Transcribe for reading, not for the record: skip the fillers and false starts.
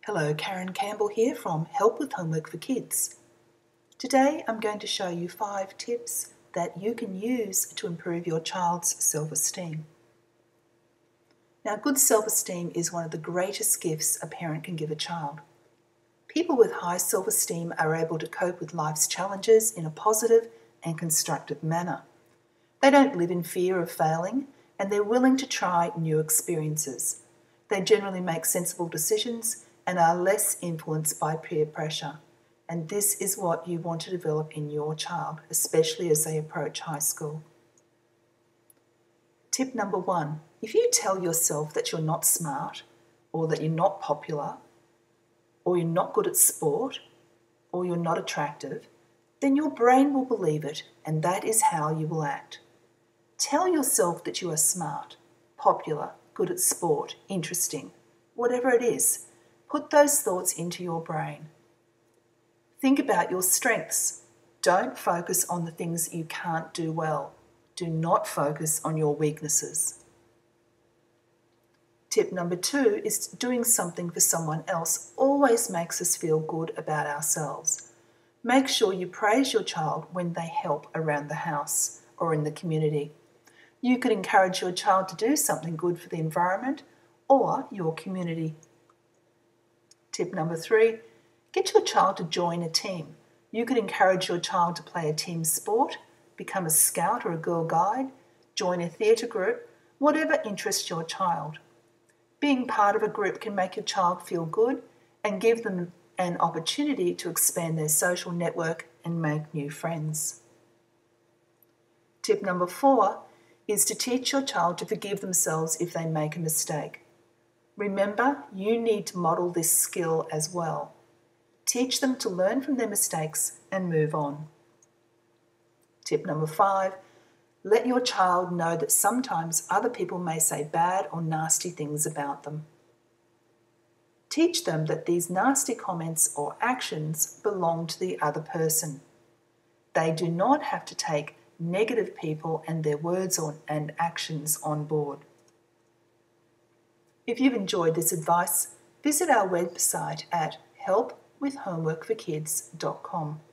Hello, Karen Campbell here from Help with Homework for Kids. Today I'm going to show you 5 tips that you can use to improve your child's self-esteem. Now, good self-esteem is one of the greatest gifts a parent can give a child. People with high self-esteem are able to cope with life's challenges in a positive and constructive manner. They don't live in fear of failing, and they're willing to try new experiences. They generally make sensible decisions and are less influenced by peer pressure. And this is what you want to develop in your child, especially as they approach high school. Tip number 1, if you tell yourself that you're not smart, or that you're not popular, or you're not good at sport, or you're not attractive, then your brain will believe it, and that is how you will act. Tell yourself that you are smart, popular, good at sport, interesting, whatever it is. Put those thoughts into your brain. Think about your strengths. Don't focus on the things you can't do well. Do not focus on your weaknesses. Tip number 2 is doing something for someone else always makes us feel good about ourselves. Make sure you praise your child when they help around the house or in the community. You could encourage your child to do something good for the environment or your community. Tip number 3, get your child to join a team. You could encourage your child to play a team sport, become a scout or a girl guide, join a theatre group, whatever interests your child. Being part of a group can make your child feel good and give them an opportunity to expand their social network and make new friends. Tip number 4 is to teach your child to forgive themselves if they make a mistake. Remember, you need to model this skill as well. Teach them to learn from their mistakes and move on. Tip number 5, let your child know that sometimes other people may say bad or nasty things about them. Teach them that these nasty comments or actions belong to the other person. They do not have to take negative people and their words and actions on board. If you've enjoyed this advice, visit our website at helpwithhomeworkforkids.com.